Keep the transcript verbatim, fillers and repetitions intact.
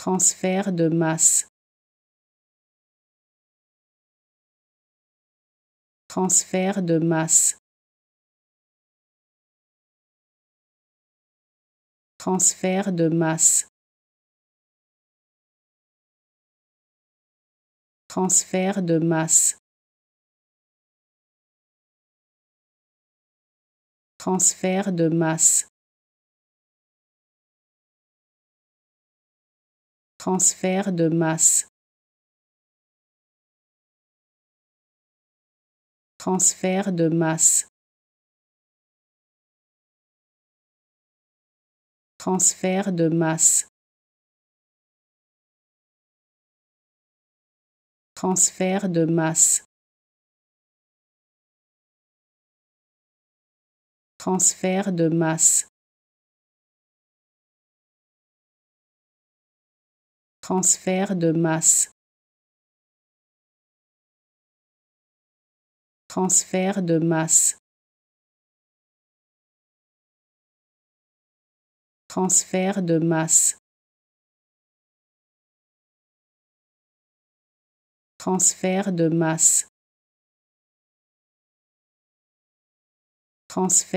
transfert de masse, transfert de masse, transfert de masse, transfert de masse, transfert de masse, transfert de masse, transfert de masse, transfert de masse, transfert de masse, transfert de masse, transfert de masse, transfert de masse, transfert de masse, transfert de masse, transfert